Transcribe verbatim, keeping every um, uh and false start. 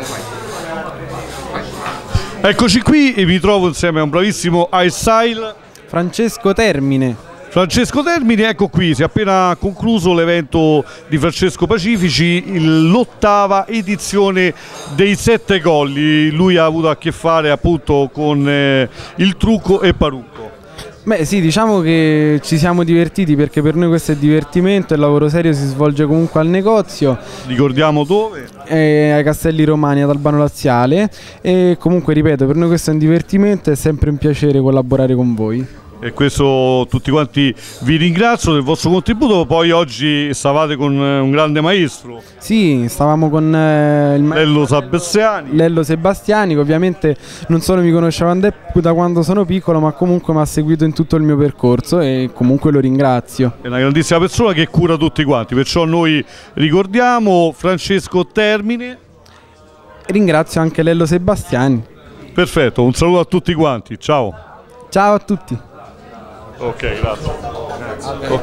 Eccoci qui e vi trovo insieme a un bravissimo hairstyle Francesco Termine. Francesco Termini, ecco qui, si è appena concluso l'evento di Francesco Pacifici, l'ottava edizione dei Sette Colli. Lui ha avuto a che fare appunto con eh, il trucco e parrucco. Beh sì, diciamo che ci siamo divertiti perché per noi questo è divertimento, il lavoro serio si svolge comunque al negozio. Ricordiamo dove? Eh, ai Castelli Romani, ad Albano Laziale, e comunque ripeto, per noi questo è un divertimento, è sempre un piacere collaborare con voi. E questo tutti quanti vi ringrazio del vostro contributo. Poi oggi stavate con un grande maestro. Sì, stavamo con eh, il Lello Sebastiani. Lello Sebastiani, che ovviamente non solo mi conosceva da quando sono piccolo, ma comunque mi ha seguito in tutto il mio percorso e comunque lo ringrazio. È una grandissima persona che cura tutti quanti, perciò noi ricordiamo Francesco Termine. Ringrazio anche Lello Sebastiani. Perfetto, un saluto a tutti quanti, ciao. Ciao a tutti. Ok, grazie.